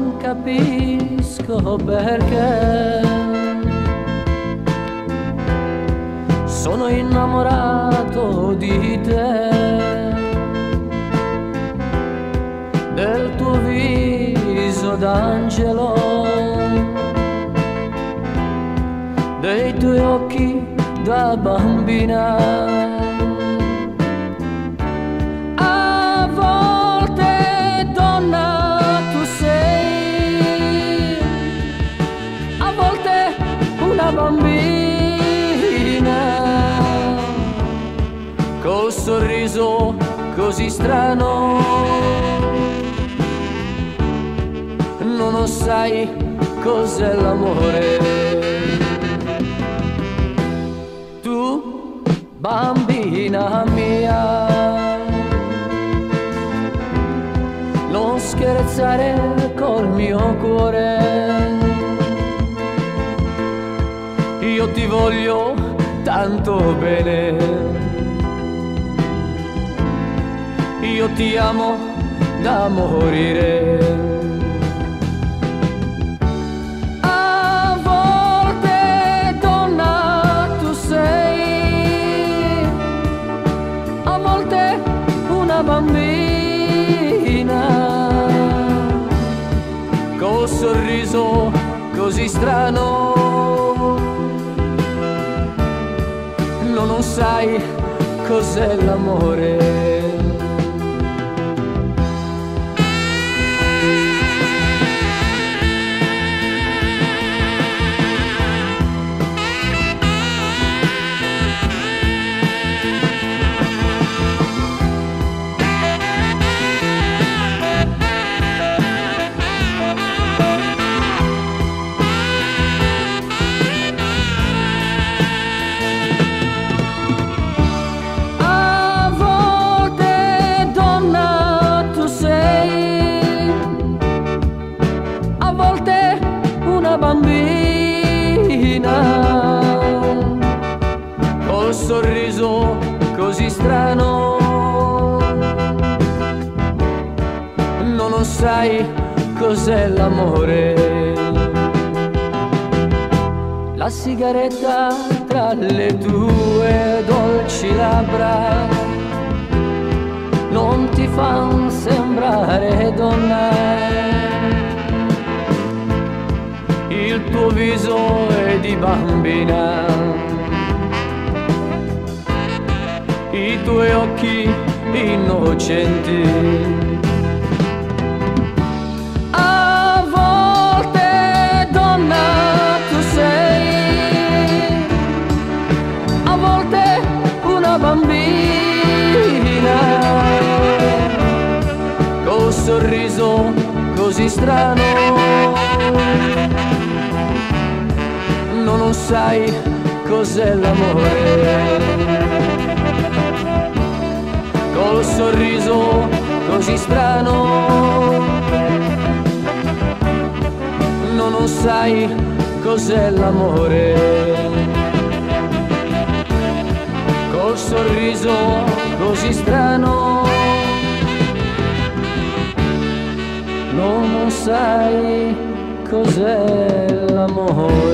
non capisco perché sono innamorato di te, del tuo viso d'angelo, dei tuoi occhi da bambina. A volte donna tu sei, a volte una bambina, col sorriso così strano. Non lo sai cos'è l'amore. Tu, bambina mia, non scherzare col mio cuore. Io ti voglio tanto bene, io ti amo da morire. A volte donna tu sei, a volte una bambina, col sorriso così strano. Non sai cos'è l'amore. Bambina, col sorriso così strano. Non lo sai cos'è l'amore. La sigaretta tra le tue dolci labbra non ti fan sembrare donna. Il tuo viso è di bambina, i tuoi occhi innocenti. A volte donna tu sei, a volte una bambina, col sorriso così strano. Non sai cos'è l'amore. Col sorriso così strano. Non sai cos'è l'amore. Col sorriso così strano. Non sai cos'è l'amore.